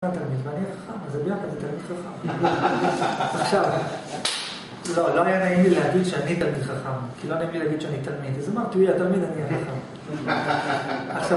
תלמיד ואני חכם, אז זה ביחד, זה תלמיד חכם. עכשיו, לא היה נעים לי להגיד שאני תלמיד חכם, כי לא נעים לי להגיד שאני תלמיד. אז אמרתי, הוא יהיה תלמיד, אני אהיה חכם. עכשיו,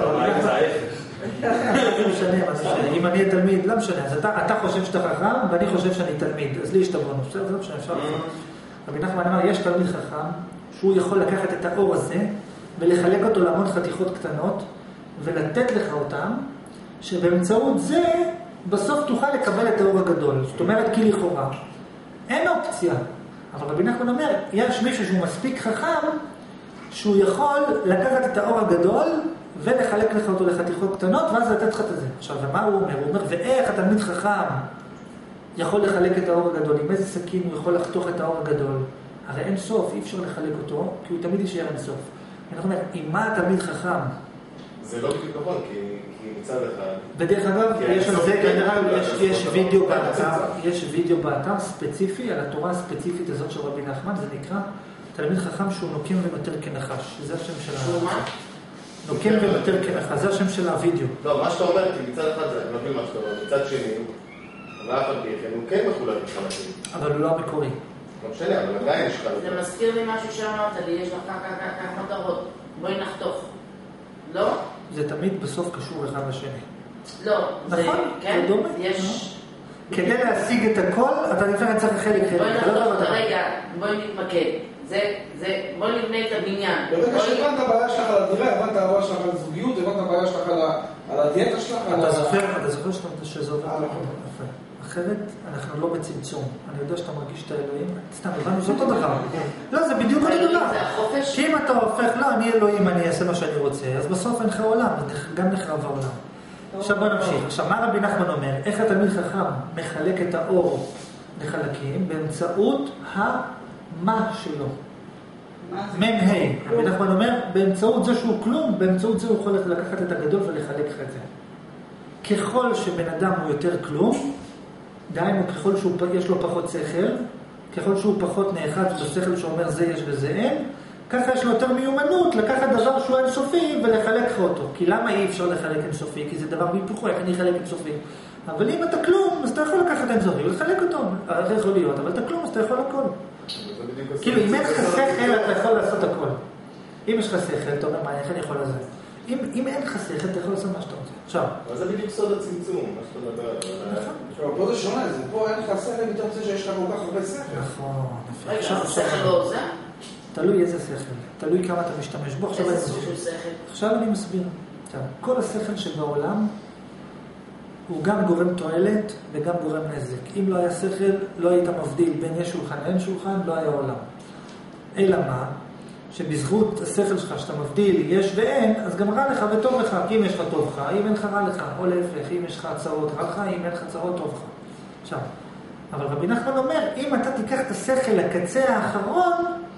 זה משנה, אם אני אהיה תלמיד, לא משנה. אז אתה חושב שאתה חכם, ואני חושב שאני תלמיד. אז לי יש תבונו, זה לא משנה, אפשר לחכם. רבי נחמן אמר, יש תלמיד חכם, שהוא יכול לקחת את האור הזה, ולחלק אותו להמון חתיכות קטנות, ולתת לך אותם, שבאמצעות זה, בסוף תוכל לקבל את האור הגדול. זאת אומרת, כי לכאורה, אין אופציה. אבל רבי נחמן אומר, יש מישהו שהוא מספיק חכם, שהוא יכול לקחת את האור הגדול, ולחלק לך אותו לחתיכות קטנות, ואז לתת לך את זה. עכשיו, ומה הוא אומר? הוא אומר, ואיך התלמיד חכם יכול לחלק את האור הגדול? עם איזה סכין הוא יכול לחתוך את האור הגדול? הרי אין סוף, אי אפשר לחלק אותו, כי הוא תמיד יישאר אין סוף. אנחנו אומר, עם מה התלמיד חכם? זה לא בדיוק נכון, כי מצד אחד... בדרך אגב, יש על זה כנראה, יש וידאו באתר ספציפי, על התורה הספציפית הזאת של רבי נחמן, זה נקרא תלמיד חכם שהוא נוקם ונותר כנחש. זה השם של ה... נוקם ונותר כנחש, זה השם של הוידאו. לא, מה שאתה אומר, כי מצד אחד זה נוקם מה שאתה אומר, מצד שני, ואף על פי כן, הוא כן מחולק לחלקים. אבל הוא לא המקורי. לא משנה, אבל עדיין יש חלקים. זה מזכיר לי משהו שאמרת לי, יש לך כך מטרות, בואי נחתוך. לא? זה תמיד בסוף קשור אחד לשני. לא, נכון, כן, זה דומה. יש... כדי להשיג את הכל, אתה לפעמים צריך חלק חלק. בואי נחתוך את הרגע, בואי נתמקד. בואי נבנה את הבניין. ברגע שהבנת הבעיה שלך על הדירה, הבנת הבעיה שלך על זוגיות, הבנת הבעיה שלך על הדיאטה שלך. אתה זוכר שזה עובר יפה. אחרת אנחנו לא בצמצום. אני יודע שאתה מרגיש את האלוהים. סתם, הבנו, זה אותו דבר. לא, זה בדיוק אותו דבר. כי אם אתה הופך, לא, אני אלוהים, אני אעשה מה שאני רוצה, אז בסוף אין לך עולם, גם נחרב העולם. עכשיו בוא נמשיך. עכשיו, מה רבי נחמן אומר? איך התלמיד חכם מחלק את האור לחלקים באמצעות מה שלו? רבי נחמן אומר, באמצעות זה שהוא כלום, באמצעות זה הוא יכול לקחת את הגדול ולחלק לך את זה. ככל שבן אדם הוא יותר כלום, דהיינו, ככל שיש לו פחות שכל, ככל שהוא פחות נאחז בשכל שאומר זה יש וזה אין, ככה יש לו יותר מיומנות לקחת דבר שהוא אינסופי ולחלק אותו. כי למה אי אפשר לחלק אינסופי? כי זה דבר בהיפוכו, איך אני אחלק אינסופי? אבל אם אתה כלום, אז אתה יכול לקחת אינסופי ולחלק אותו. זה יכול להיות, אבל אתה כלום, אז אתה יכול הכל. כאילו, אם אין לך שכל, אתה יכול לעשות הכל. אם יש לך שכל, אתה אומר, מה, איך אני יכול לזה? אם אין לך שכל, אתה יכול לעשות מה שאתה רוצה. עכשיו. אבל זה בדיוק סוד הצמצום, מה שאתה מדבר עליו. נכון. פה זה שונה, פה אין לך שכל, יותר רוצה שיש לך כל כך הרבה שכל. נכון. רגע, השכל לא עושה? תלוי איזה שכל, תלוי כמה אתה משתמש בו. איזה סוג של שכל? עכשיו אני מסביר. כל השכל שבעולם הוא גם גורם תועלת וגם גורם נזק. אם לא היה שכל, לא היית מבדיל בין יש שולחן ואין שולחן, לא היה עולם. אלא מה? שבזכות השכל שלך שאתה מבדיל יש ואין, אז גם רע לך וטוב לך. כי אם יש לך טוב לך, אם אין לך רע לך, או להפך, אם יש לך צרות רע לך, אם אין לך צרות טוב לך. עכשיו, אבל רבי נחמן אומר, אם אתה תיקח את השכל לקצה האחרון,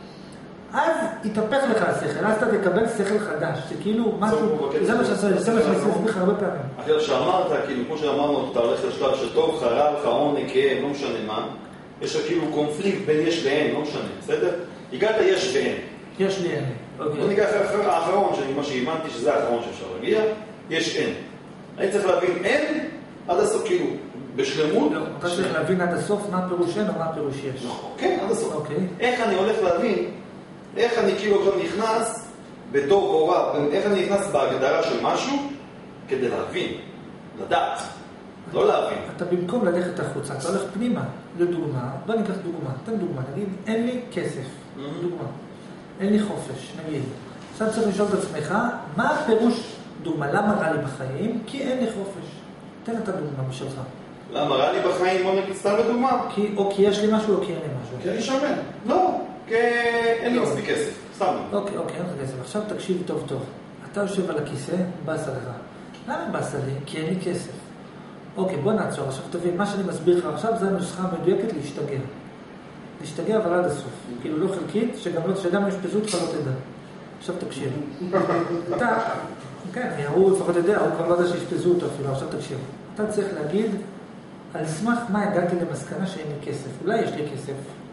אז יתהפך לך השכל, אז אתה תקבל שכל חדש, זה כאילו משהו, זה מה שעשה, זה מה שעשה לך הרבה פעמים. אחרי שאמרת, כאילו, כמו שאמרנו, אתה הולך לשלב שטוב, חרב, חרון, כאב, לא משנה מה, יש לך כאילו קונפליקט בין יש ואין, לא משנה, בסדר? הגעת יש ואין. יש לי אין. בוא ניקח האחרון, מה שהבנתי שזה האחרון שאפשר להגיע, יש אין. אני צריך להבין אין עד הסוף, כאילו, בשלמות. אתה צריך להבין עד הסוף מה פירוש אין או מה פירוש יש. כן, עד הסוף. איך אני הולך להבין, איך אני כאילו עכשיו נכנס בתור הוראה, איך אני נכנס בהגדרה של משהו כדי להבין, לדעת, לא להבין. אתה במקום ללכת החוצה, אתה הולך פנימה. לדוגמה, בוא ניקח דוגמה, תן דוגמה, נגיד, אין לי כסף, דוגמה, אין לי חופש, נגיד. עכשיו צריך לשאול את עצמך, מה הפירוש דוגמה, למה רע לי בחיים? כי אין לי חופש. תן את הדוגמה משלך. למה רע לי בחיים? בוא נגיד סתם בדוגמה. או כי יש לי משהו או כי אין לי משהו. כי אני שמן. לא. כי אין לי מספיק כסף, סתם. אוקיי, אין לך כסף. עכשיו תקשיב טוב טוב. אתה יושב על הכיסא, באסה לך. למה באסה לי? כי אין לי כסף. אוקיי, בוא נעצור. עכשיו תבין, מה שאני מסביר לך עכשיו זה הנוסחה המדויקת להשתגע. להשתגע אבל עד הסוף. כאילו לא חלקית, שגם יש פשוט לך לא תדע. עכשיו תקשיב. אתה, כן, הוא לפחות יודע, הוא כבר לא יודע שישפזו אותו אפילו. עכשיו תקשיב. אתה צריך להגיד, על סמך מה הגעתי למסקנה שאין לי כסף. אולי יש לי כסף.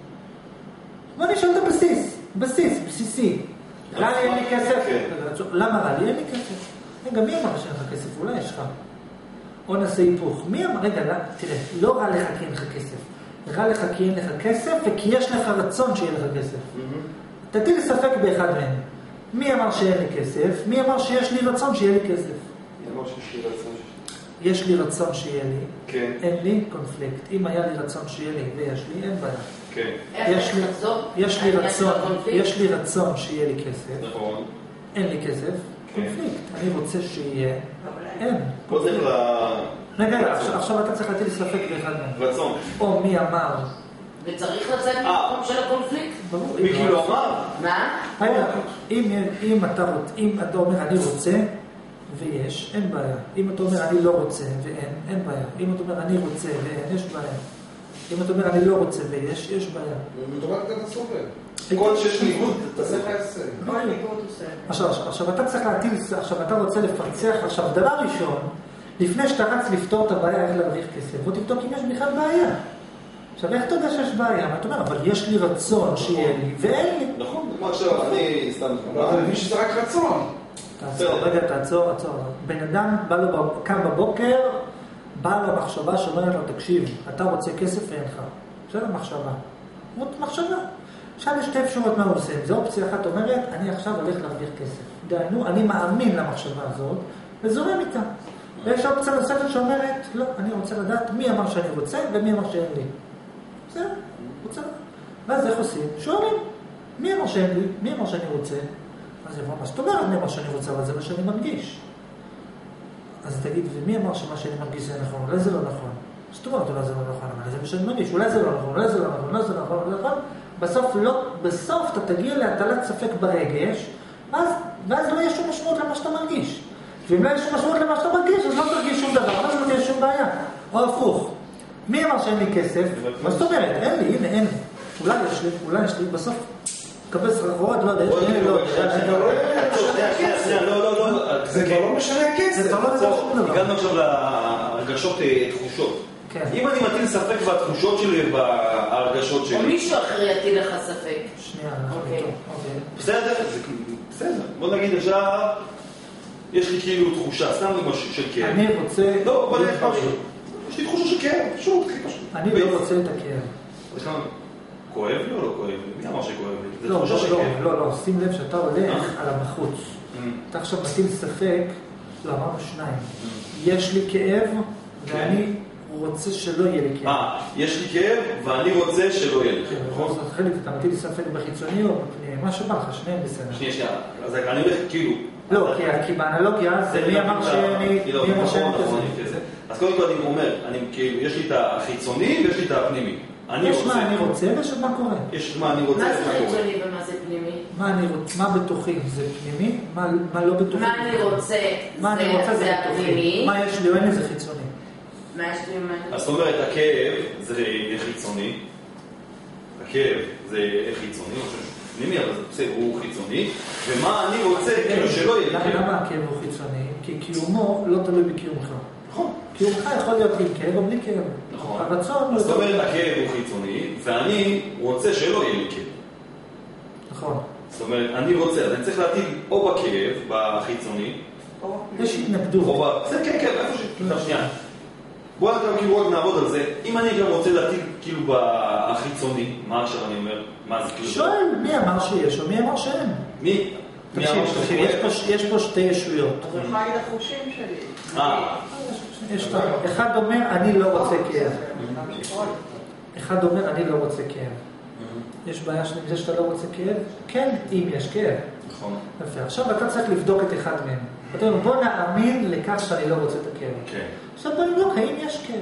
בוא נשאל את הבסיס, בסיסי. רע לי אין לי כסף? למה רע לי אין לי כסף? גם מי אמר שאין לך כסף? אולי יש לך. או נעשה היפוך. מי אמר, רגע, תראה, לא רע לך כי אין לך כסף. רע לך כי אין לך כסף וכי יש לך רצון שיהיה לך כסף. תטיל ספק באחד מהם. מי אמר שאין לי כסף? מי אמר שיש לי רצון שיהיה לי כסף? מי אמר שיש לי רצון? יש לי רצון שיהיה לי, כן. אין לי קונפליקט. אם היה לי רצון שיהיה לי ויש לי, אין בעיה. כן. יש לי רצון שיהיה לי כסף. נכון. אין לי כסף, קונפליקט. אני רוצה שיהיה, אין. פה צריך רגע, עכשיו אתה צריך להטיל ספק באחד מהם. רצון. או מי אמר. וצריך לצאת מהמקום של הקונפליקט. מי כאילו אמר? מה? אם אתה אומר אני רוצה ויש, אין בעיה. אם אתה אומר אני לא רוצה ואין, אין בעיה. אם אתה אומר אני רוצה ואין, יש בעיה. אם אתה אומר אני לא רוצה ויש, יש בעיה. ומדובר אתה סובל. כל שיש ניגוד, תעשה לך עשה. כל ניגוד עושה. עכשיו אתה צריך להטיל, עכשיו אתה רוצה לפצח, עכשיו דבר ראשון, לפני שאתה רץ לפתור את הבעיה, איך להרוויח כסף, בוא תבדוק אם יש בכלל בעיה. עכשיו איך אתה יודע שיש בעיה? אתה אומר, אבל יש לי רצון שיהיה לי, ואין לי. נכון, כמו עכשיו, אני סתם... אתה מבין שזה רק רצון. רגע, תעצור. בן אדם קם בבוקר, בא לו מחשבה שאומרת לו, תקשיב, אתה רוצה כסף ואין לך. בסדר, מחשבה. מחשבה. עכשיו יש שתי אפשרויות מה הוא עושה. זו אופציה אחת אומרת, אני עכשיו הולך להרוויח כסף. דיינו, אני מאמין למחשבה הזאת, וזורם איתה. ויש אופציה נוספת שאומרת, לא, אני רוצה לדעת מי אמר שאני רוצה ומי אמר שאין לי. בסדר, רוצה. ואז איך עושים? שואלים, מי אמר שאין לי? מי אמר שאני רוצה? אז יבוא, מה זאת אומרת מי אמר שאני רוצה, אבל זה מה שאני מרגיש. אז תגיד, ומי אמר שמה שאני מרגיש זה נכון? אולי זה לא נכון. זאת אומרת, אולי זה לא נכון, אבל זה מה שאני מרגיש. אולי זה לא נכון, אולי זה לא נכון, אולי זה לא נכון, אולי זה לא נכון. בסוף אתה תגיע להטלת ספק ברגש, ואז לא יהיה שום משמעות למה שאתה מרגיש. ואם לא יהיה שום משמעות למה שאתה מרגיש, אז לא תרגיש שום דבר, אז לא תהיה שום בעיה. או הפוך. מי אמר שאין לי כסף? מה זאת אומרת? אין לי, הנה, אין לי. אולי יש לי, בסוף קבל סחרחורת, לא יודע, יש לי, לא יודע. זה כבר לא משנה כסף. הגענו עכשיו להרגשות תחושות. אם אני מטיל ספק בתחושות שלי ובהרגשות שלי... או מישהו אחר יטיל לך ספק. שנייה, בסדר, בוא נגיד עכשיו, יש לי כאילו תחושה, סתם לי משהו של כאב. אני רוצה... לא, בוא נגיד משהו. יש לי תחושה של כאב, פשוט, הכי פשוט. אני לא רוצה את הכאב. כואב לי או לא כואב לי? מי אמר שכואב לי? זה לא, תחושה של כאב. לא, שים לב שאתה הולך על המחוץ. אתה עכשיו מטיל ספק, לא, אמרנו שניים. יש לי כאב ואני רוצה שלא יהיה לי כאב. יש לי כאב ואני רוצה שלא יהיה לי כאב. נכון? אז חלק, אתה מטיל ספק בחיצוני או בפנים, מה שבא לך, שניהם בסדר. שנייה. אז אני הולך כאילו... לא, כי באנלוגיה זה מי אמר שאני... אז קודם כל אני אומר, יש לי את החיצוני ויש לי את הפנימי. יש מה אני רוצה ויש מה קורה. יש מה אני רוצה מה זה חיצוני ומה זה פנימי? מה בתוכי זה פנימי, מה לא בתוכי. מה אני רוצה זה הפנימי. מה יש לי או אין לי זה חיצוני. מה יש לי ומה אני... אז זאת אומרת, הכאב זה חיצוני. הכאב זה חיצוני, פנימי, אבל הוא חיצוני. ומה אני רוצה, כאילו שלא יהיה כאב. למה הכאב הוא חיצוני? כי קיומו לא תלוי בקיומך. נכון. קיומך יכול להיות עם כאב או בלי כאב. נכון. הרצון... זאת אומרת, הכאב הוא חיצוני, ואני רוצה שלא יהיה לי כאב. נכון. זאת אומרת, אני רוצה, אז אני צריך להטיל או בכאב, בחיצוני, יש התנגדות. כן, איפה שנייה. בואו כאילו רק נעבוד על זה. אם אני גם רוצה להטיל כאילו בחיצוני, מה עכשיו אני אומר? מה זה כאילו? שואל, מי אמר שיש או מי אמר שאין? מי אמר תקשיב, יש פה שתי ישויות. אז אני יכולה להגיד החושים שלי. אחד אומר, אני לא רוצה כאב. אחד אומר, אני לא רוצה כאב. יש בעיה עם זה שאתה לא רוצה כאב? כן, אם יש כאב. נכון. יפה, עכשיו אתה צריך לבדוק את אחד מהם. אתה אומר, בוא נאמין לכך שאני לא רוצה את הכאב. כן. עכשיו בוא נבדוק האם יש כאב.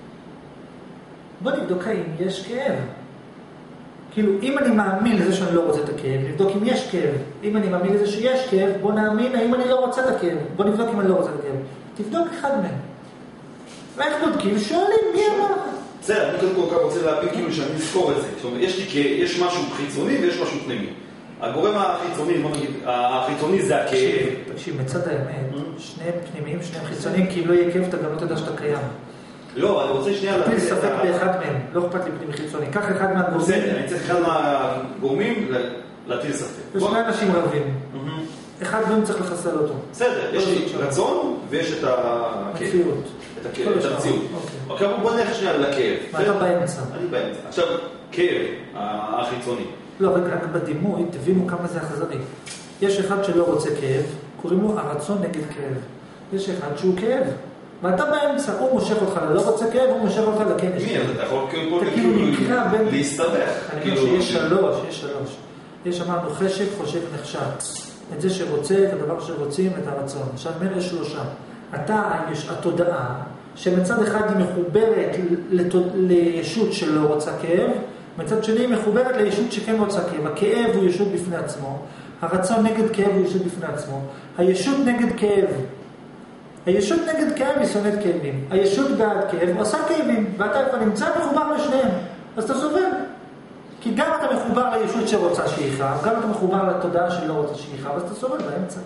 בוא נבדוק האם יש כאב. כאילו, אם אני מאמין לזה שאני לא רוצה את הכאב, נבדוק אם יש כאב. אם אני מאמין לזה שיש כאב, בוא נאמין האם אני לא רוצה את הכאב. בוא נבדוק אם אני לא רוצה את הכאב. תבדוק אחד מהם. ואיך בודקים? שואלים, מי אמר? בסדר, אני קודם כל רוצה להבין כאילו שאני אזכור את זה. זאת אומרת, יש משהו חיצוני ויש משהו פנימי. הגורם החיצוני, בוא נגיד, החיצוני זה הכאב. תקשיב, מצד האמת, שניהם פנימיים, שניהם חיצוניים, כי אם לא יהיה כאב, אתה גם לא תדע שאתה קיים. לא, אני רוצה שנייה להטיל ספק באחד מהם, לא אכפת לי פנימי חיצוני. קח אחד מהגורמים. בסדר, אני צריך אחד מהגורמים להטיל ספק. יש שני אנשים רבים. אחד מהם צריך לחסל אותו. בסדר, יש לי רצון ויש את הכאב. מציאות. את את המציאות. עכשיו בוא נלך שנייה לכאב. ואתה באמצע. אני באמצע. עכשיו, כאב החיצוני. לא, רק בדימוי, תבינו כמה זה אכזרי. יש אחד שלא רוצה כאב, קוראים לו הרצון נגד כאב. יש אחד שהוא כאב, ואתה באמצע, הוא מושך אותך ללא רוצה כאב, הוא מושך אותך לכן. מי? אתה יכול כאילו נקרא בין... להסתבך. אני אומר שיש שלוש. יש אמרנו חשק, חושק, נחשק. את זה שרוצה, את הדבר שרוצים, את הרצון. עכשיו, אומר יש שלושה. יש התודעה, שמצד אחד היא מחוברת לישות שלא רוצה כאב, מצד שני היא מחוברת לישות שכן רוצה כאב. הכאב הוא ישות בפני עצמו, הרצון נגד כאב הוא ישות בפני עצמו, הישות נגד כאב. הישות נגד כאב היא שונאת כאבים. הישות בעד כאב עושה כאבים, ואתה כבר נמצא מחובר לשניהם. אז אתה סובל. כי גם אתה מחובר לישות שרוצה שיחב, גם אתה מחובר לתודעה שלא רוצה שיחב, אז אתה סובל באמצע.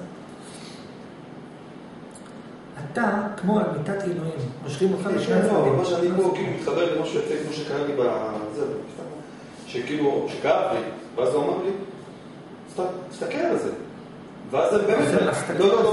אתה, כמו על מיטת עינויים, מושכים אותך לשני הצדדים. מה שאני פה כאילו מתחבר למה כמו שקרה לי בזה, שכאילו, שכאב לי, ואז הוא אמר לי, תסתכל על זה. ואז זה באמת... לא,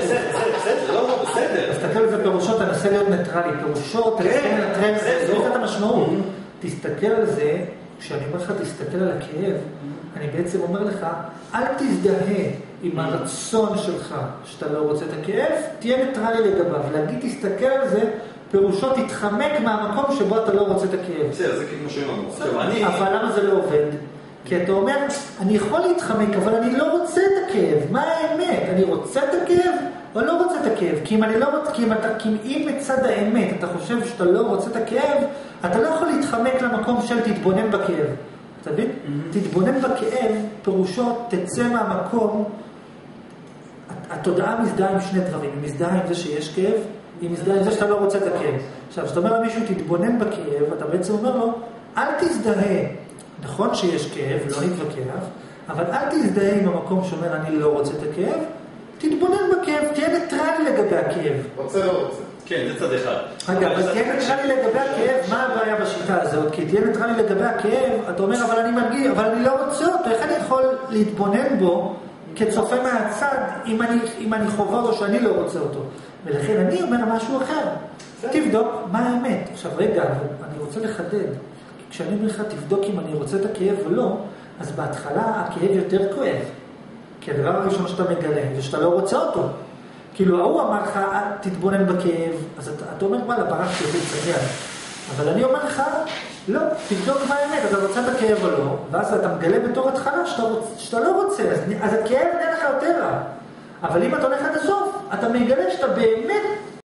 בסדר. תסתכל על זה פירושות, תנסה להיות ניטרלי. פירושות, זה את המשמעות. תסתכל על זה, כשאני אומר לך תסתכל על הכאב, אני בעצם אומר לך, אל תזדהה עם הרצון שלך שאתה לא רוצה את הכאב, תהיה ניטרלי לגביו. להגיד תסתכל על זה, פירושו תתחמק מהמקום שבו אתה לא רוצה את הכאב. בסדר, זה כאילו שאומר. אבל למה זה לא עובד? כי אתה אומר, אני יכול להתחמק, אבל אני לא רוצה את הכאב. מה האמת? אני רוצה את הכאב או לא רוצה את הכאב? כי אם מצד האמת אתה חושב שאתה לא רוצה את הכאב, אתה לא יכול להתחמק למקום של תתבונן בכאב. אתה מבין? תתבונן בכאב, פירושו תצא מהמקום. התודעה מזדהה עם שני דברים. היא מזדהה עם זה שיש כאב, היא מזדהה עם זה שאתה לא רוצה את הכאב. עכשיו, כשאתה אומר למישהו תתבונן בכאב, אתה בעצם אומר לו, אל תזדהה. נכון שיש כאב, לא נתווכח, אבל אל תזדהה עם המקום שאומר אני לא רוצה את הכאב, תתבונן בכאב, תהיה ניטרלי לגבי הכאב. רוצה לא רוצה. כן, זה צד אחד. אגב, אבל תהיה ניטרלי לגבי הכאב, מה הבעיה בשיטה הזאת? כי תהיה ניטרלי לגבי הכאב, אתה אומר אבל אני מרגיש, אבל אני לא רוצה אותו, איך אני יכול להתבונן בו כצופה מהצד אם אני חובר או שאני לא רוצה אותו? ולכן אני אומר משהו אחר. תבדוק מה האמת. עכשיו רגע, אני רוצה לחדד. כשאני אומר לך, תבדוק אם אני רוצה את הכאב או לא, אז בהתחלה הכאב יותר כואב. כי הדבר הראשון שאתה מגלה, זה שאתה לא רוצה אותו. כאילו, הוא אמר לך, תתבונן בכאב, אז אתה אומר, וואלה, ברחתי אותי צדיין. אבל אני אומר לך, לא, תבדוק מה האמת, אתה רוצה את הכאב או לא, ואז אתה מגלה בתור התחלה שאתה לא רוצה, אז הכאב נהיה לך יותר רע. אבל אם אתה הולך עד הסוף, אתה מגלה שאתה באמת